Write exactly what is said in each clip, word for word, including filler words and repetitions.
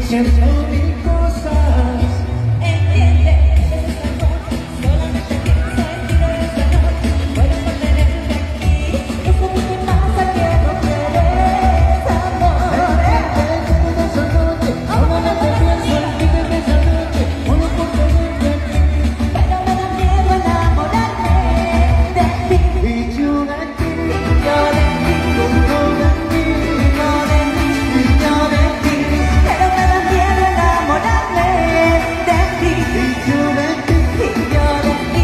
siento mil cosas. Entiende, es esta noche, solamente pienso en ti de esta noche. Puedo mantenerte aquí, es lo que te pasa que no quieres amor. Entiende de esa noche, solamente pienso en ti de esa noche. Uno por tenerte aquí, Pero me da miedo enamorarme de ti. y yo de ti, Yo de ti, yo de ti, yo de ti, y yo de ti, pero me da miedo enamorarme de ti. y yo de ti, Y yo de ti,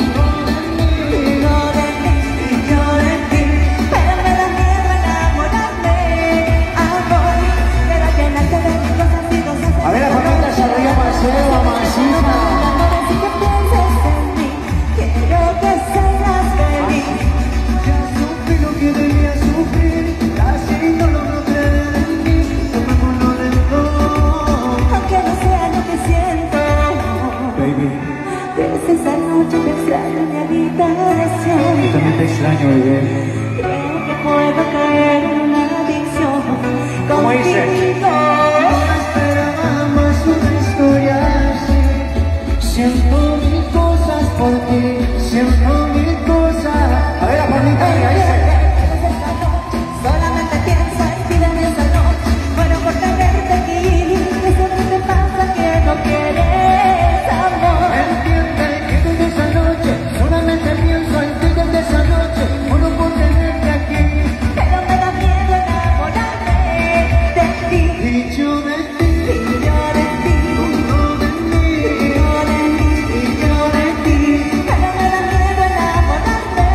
y yo de ti, y yo de ti, pero me da miedo enamorarme, amor. Quiero llenarte de mis cosas y cosas de a ver, la familia se arriba, paseo, mamacita. Así que pienses en mí, quiero que seas feliz. Ya sufrí lo que debía sufrir, casi no logro creer en mí. Tomémoslo lento, Aunque no sea lo que siento, baby. desde esa noche te extraño en mi habitación. Yo también te extraño, bebé. Creo que puedo caer en una adicción ¿Cómo dice? contigo. No esperaba más una historia así. Siento mil cosas por ti, siento mil cosas. A ver, la palmita, mira, dice. Desde esta noche, solamente pienso en ti desde esa noche. Muero por tenerte aquí, es lo que te pasa que no quieres amor. Entiende que desde esa noche, solamente pienso en ti desde esa noche. Uno por tenerte aquí, Pero me da miedo enamorarme de ti. y yo de ti, Y yo de ti, uno de mí, y yo de ti, y yo de ti. pero me da miedo enamorarme,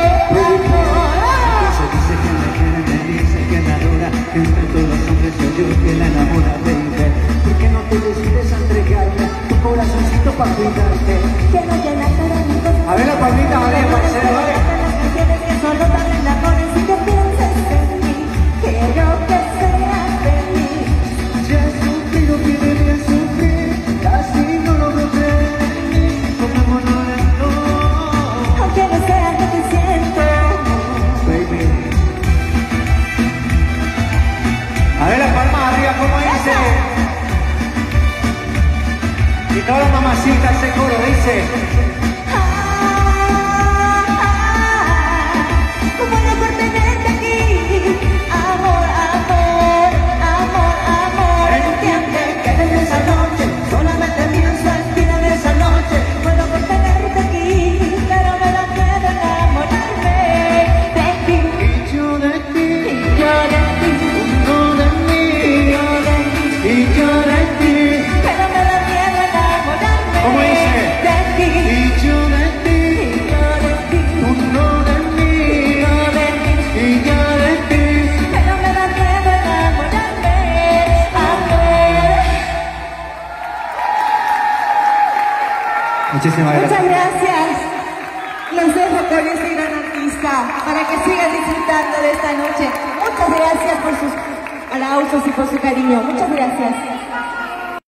amor. Se dice que me quiere, me dice que me adora, que entre todos los hombres soy yo quien la enamora, baby. ¿Por qué no te decides a entregarme tu corazoncito para cuidarte? Quiero llenarte de mis cosas. A ver, la palmita, vale, parcero, vale. Las canciones que solo dan amores y que pienses en mí. Quiero que seas feliz. Ya he sufrido que debía sufrir, casi no logro creer en mí. Tomémoslo lento, Aunque no sea lo que siento. baby. A ver, la palma arriba, ¿cómo dice? Y todas las mamacitas, ese coro dice. Ah, muero por tenerte aquí. Amor, amor, amor, amor. Entiende que desde esa noche, solamente pienso en ti desde esa noche. Muero por tenerte aquí, pero me da miedo enamorarme de ti. Y yo de ti, Y yo de ti, uno de mí, yo de ti, y yo de ti, pero me da miedo enamorarme ¿cómo dice? de ti. y yo de ti, Y yo de ti, uno de mí, yo de ti, y yo de ti. pero me da miedo enamorarme, amor. Muchísimas Muchas gracias. Los dejo con este gran artista para que sigan disfrutando de esta noche. Muchas gracias por sus aplausos y por su cariño. Muchas gracias.